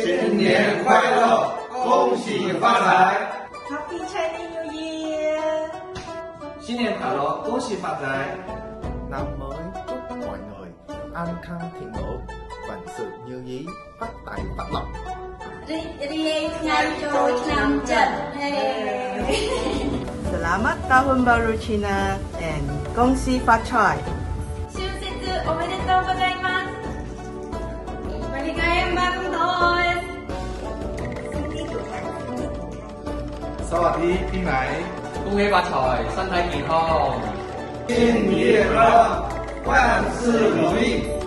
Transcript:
新年快乐，恭喜发财。 Happy Chinese New Year！ 新年快乐，恭喜发财。 Năm mới chúc mọi người an khang thịnh vượng, vạn sự như ý, phát tài phát lộc. រីករាយថ្ងៃចូលឆ្នាំចិន Selamat Tahun Baru Cina and 恭喜发财！ 春節おめでとうございます。Maligayang bagong taon！ สวัสดีปีใหม่恭喜发财，身体健康。 新年快乐，万事如意。